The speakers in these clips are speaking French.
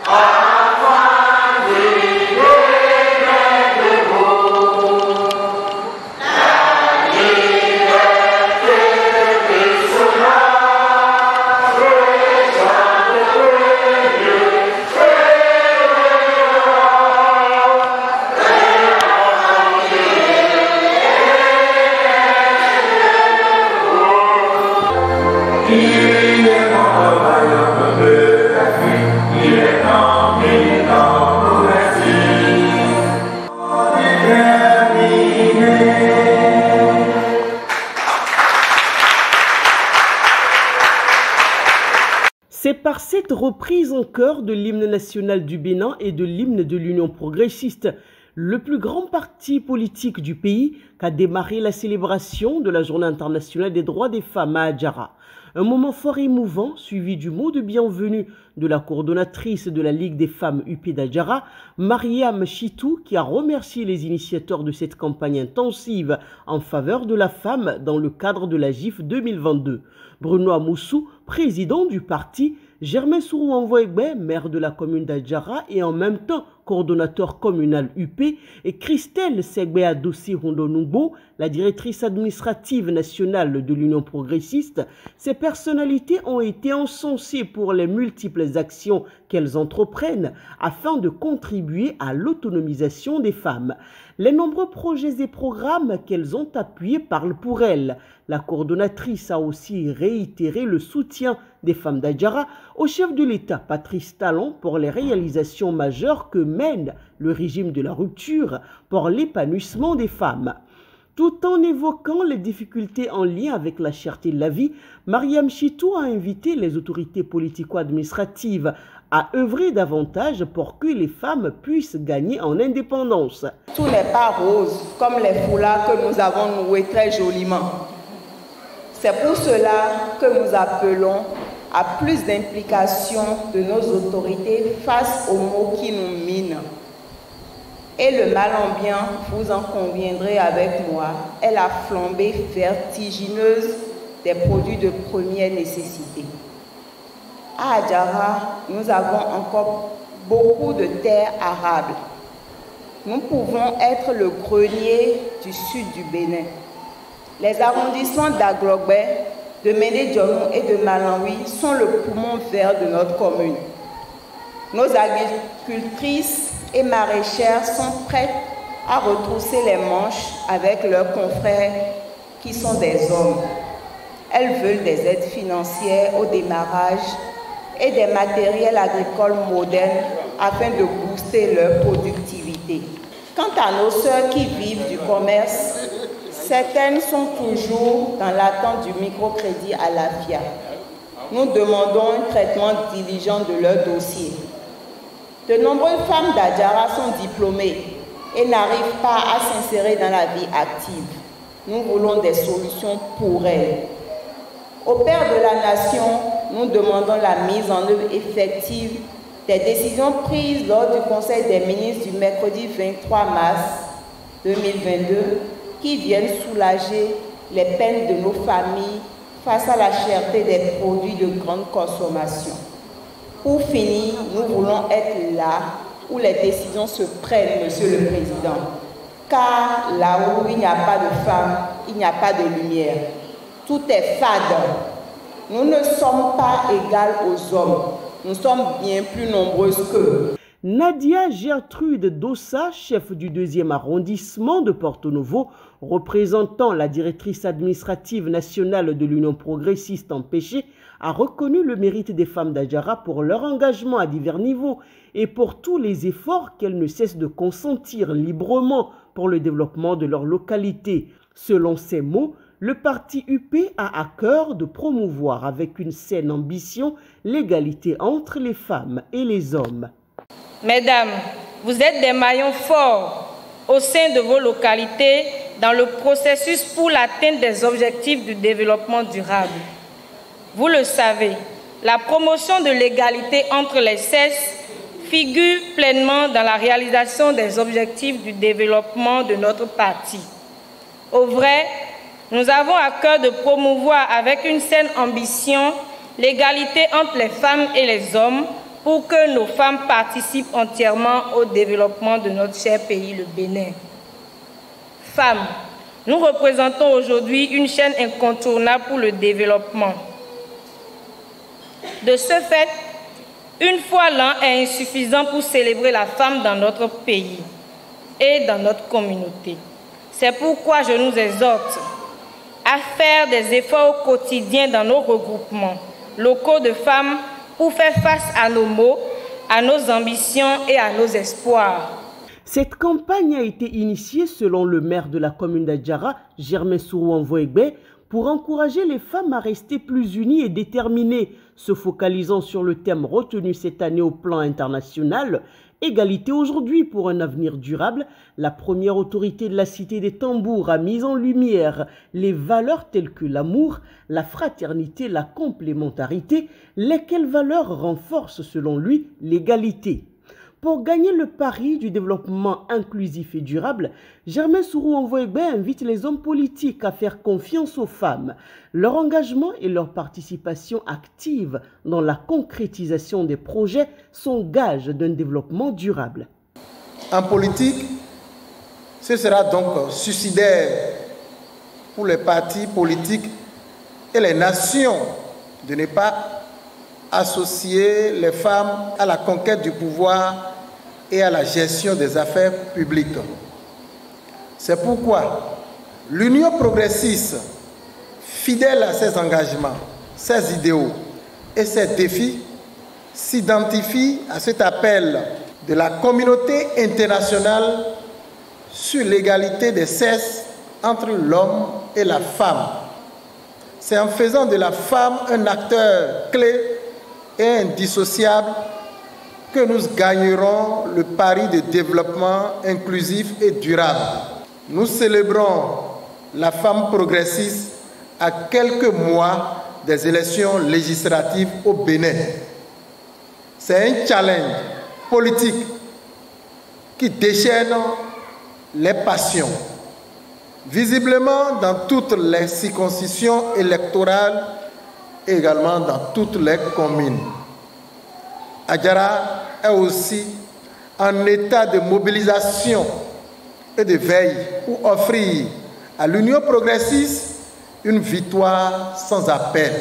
C'est par cette reprise en chœur de l'hymne national du Bénin et de l'hymne de l'Union progressiste, le plus grand parti politique du pays, qu'a démarré la célébration de la Journée internationale des droits des femmes à Adjara. Un moment fort et émouvant, suivi du mot de bienvenue de la coordonnatrice de la Ligue des femmes UP d'Adjara, Mariam Chitou, qui a remercié les initiateurs de cette campagne intensive en faveur de la femme dans le cadre de la GIF 2022. Bruno Amoussou, président du parti, Germain Sourou-Envoegbe, maire de la commune d'Adjara et en même temps coordonnateur communal UP, et Christelle Segbe-Adossi Rondonumbo, la directrice administrative nationale de l'Union progressiste, ces personnalités ont été encensées pour les multiples actions qu'elles entreprennent afin de contribuer à l'autonomisation des femmes. Les nombreux projets et programmes qu'elles ont appuyés parlent pour elles. La coordonnatrice a aussi réitéré le soutien des femmes d'Adjara au chef de l'État, Patrice Talon, pour les réalisations majeures que mène le régime de la rupture pour l'épanouissement des femmes. Tout en évoquant les difficultés en lien avec la cherté de la vie, Mariam Chitou a invité les autorités politico-administratives à œuvrer davantage pour que les femmes puissent gagner en indépendance. Tout n'est pas rose, comme les foulards que nous avons noués très joliment. C'est pour cela que nous appelons à plus d'implication de nos autorités face aux maux qui nous minent. Et le mal en bien, vous en conviendrez avec moi, est la flambée vertigineuse des produits de première nécessité. À Adjara, nous avons encore beaucoup de terres arables. Nous pouvons être le grenier du sud du Bénin. Les arrondissements d'Aglogbe, de Méné-Dionou et de Malawi sont le poumon vert de notre commune. Nos agricultrices et maraîchères sont prêtes à retrousser les manches avec leurs confrères qui sont des hommes. Elles veulent des aides financières au démarrage et des matériels agricoles modernes afin de booster leur productivité. Quant à nos sœurs qui vivent du commerce, certaines sont toujours dans l'attente du microcrédit à l'AFIA. Nous demandons un traitement diligent de leur dossier. De nombreuses femmes d'Adjara sont diplômées et n'arrivent pas à s'insérer dans la vie active. Nous voulons des solutions pour elles. Au Père de la Nation, nous demandons la mise en œuvre effective des décisions prises lors du Conseil des ministres du mercredi 23 mars 2022 qui viennent soulager les peines de nos familles face à la cherté des produits de grande consommation. Pour finir, nous voulons être là où les décisions se prennent, Monsieur le Président. Car là où il n'y a pas de femmes, il n'y a pas de lumière. Tout est fade. Nous ne sommes pas égales aux hommes. Nous sommes bien plus nombreuses qu'eux. Nadia Gertrude Dossa, chef du 2e arrondissement de Porto Novo, représentant la directrice administrative nationale de l'Union progressiste empêchée, a reconnu le mérite des femmes d'Adjara pour leur engagement à divers niveaux et pour tous les efforts qu'elles ne cessent de consentir librement pour le développement de leur localité. Selon ces mots, le parti UP a à cœur de promouvoir avec une saine ambition l'égalité entre les femmes et les hommes. Mesdames, vous êtes des maillons forts au sein de vos localités dans le processus pour l'atteinte des objectifs du développement durable. Vous le savez, la promotion de l'égalité entre les sexes figure pleinement dans la réalisation des objectifs du développement de notre parti. Au vrai, nous avons à cœur de promouvoir avec une saine ambition l'égalité entre les femmes et les hommes pour que nos femmes participent entièrement au développement de notre cher pays, le Bénin. Femmes, nous représentons aujourd'hui une chaîne incontournable pour le développement. De ce fait, une fois l'an est insuffisant pour célébrer la femme dans notre pays et dans notre communauté. C'est pourquoi je nous exhorte à faire des efforts au quotidien dans nos regroupements locaux de femmes pour faire face à nos maux, à nos ambitions et à nos espoirs. Cette campagne a été initiée selon le maire de la commune d'Adjara, Germain Sourou-Envoegbe, pour encourager les femmes à rester plus unies et déterminées, se focalisant sur le thème retenu cette année au plan international, Égalité aujourd'hui pour un avenir durable. La première autorité de la cité des Tambours a mis en lumière les valeurs telles que l'amour, la fraternité, la complémentarité, lesquelles valeurs renforcent selon lui l'égalité. Pour gagner le pari du développement inclusif et durable, Germain Sourou-Envoegbe invite les hommes politiques à faire confiance aux femmes. Leur engagement et leur participation active dans la concrétisation des projets sont gages d'un développement durable. En politique, ce sera donc suicidaire pour les partis politiques et les nations de ne pas associer les femmes à la conquête du pouvoir et à la gestion des affaires publiques. C'est pourquoi l'Union progressiste, fidèle à ses engagements, ses idéaux et ses défis, s'identifie à cet appel de la communauté internationale sur l'égalité des sexes entre l'homme et la femme. C'est en faisant de la femme un acteur clé et indissociable que nous gagnerons le pari de développement inclusif et durable. Nous célébrons la femme progressiste à quelques mois des élections législatives au Bénin. C'est un challenge politique qui déchaîne les passions. Visiblement dans toutes les circonscriptions électorales et également dans toutes les communes. Adjara est aussi en état de mobilisation et de veille pour offrir à l'Union progressiste une victoire sans appel.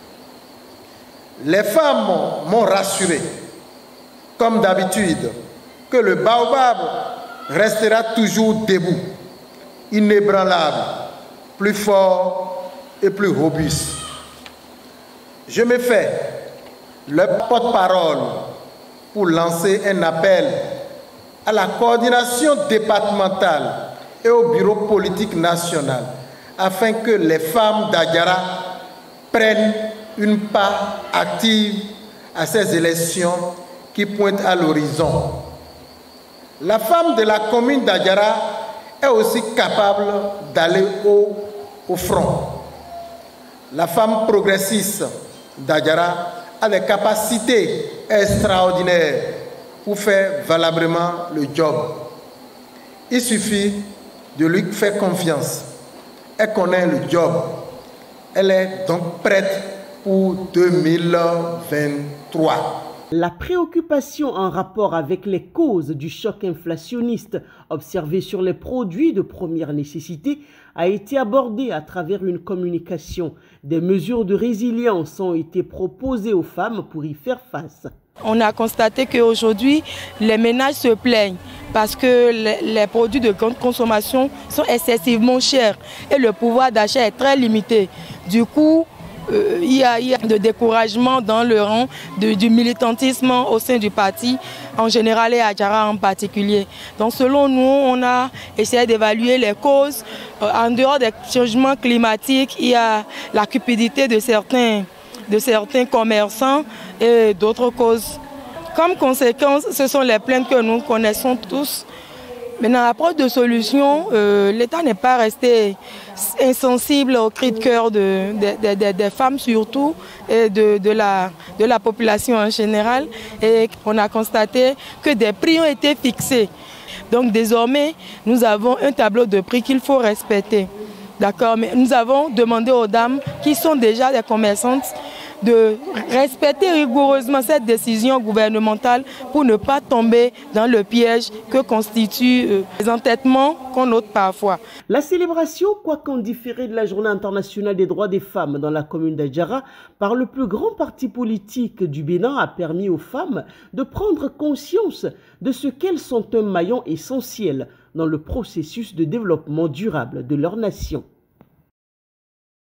Les femmes m'ont rassuré, comme d'habitude, que le baobab restera toujours debout, inébranlable, plus fort et plus robuste. Je me fais le porte-parole pour lancer un appel à la coordination départementale et au bureau politique national afin que les femmes d'Adjara prennent une part active à ces élections qui pointent à l'horizon. La femme de la commune d'Adjara est aussi capable d'aller au front. La femme progressiste d'Adjara a des capacités extraordinaires pour faire valablement le job. Il suffit de lui faire confiance. Elle connaît le job. Elle est donc prête pour 2023. La préoccupation en rapport avec les causes du choc inflationniste observé sur les produits de première nécessité a été abordée à travers une communication. Des mesures de résilience ont été proposées aux femmes pour y faire face. On a constaté qu'aujourd'hui, les ménages se plaignent parce que les produits de grande consommation sont excessivement chers et le pouvoir d'achat est très limité. Du coup, il y a de découragement dans le rang du militantisme au sein du parti, en général et à Adjara en particulier. Donc selon nous, on a essayé d'évaluer les causes. En dehors des changements climatiques, il y a la cupidité de certains commerçants et d'autres causes. Comme conséquence, ce sont les plaintes que nous connaissons tous. Maintenant, à propos de solutions, l'État n'est pas resté insensible aux cris de cœur des femmes surtout et de la population en général. Et on a constaté que des prix ont été fixés. Donc désormais, nous avons un tableau de prix qu'il faut respecter. D'accord, mais nous avons demandé aux dames qui sont déjà des commerçantes de respecter rigoureusement cette décision gouvernementale pour ne pas tomber dans le piège que constituent les entêtements qu'on note parfois. La célébration, quoiqu'en différé de la Journée internationale des droits des femmes dans la commune d'Adjara, par le plus grand parti politique du Bénin a permis aux femmes de prendre conscience de ce qu'elles sont un maillon essentiel dans le processus de développement durable de leur nation.